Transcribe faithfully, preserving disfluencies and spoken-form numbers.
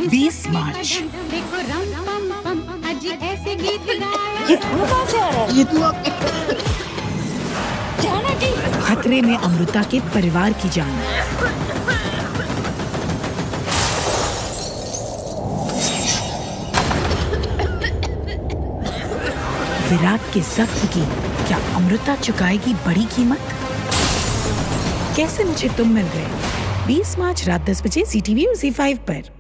बीस मार्च। ये कहाँ से आ रहा है? ये तू जाना जी। खतरे में अमृता के परिवार की जान। विराट के जख्म की क्या अमृता चुकाएगी बड़ी कीमत? कैसे मुझे तुम मिल गए? बीस मार्च रात दस बजे ज़ी टी वी और ज़ी फाइव पर।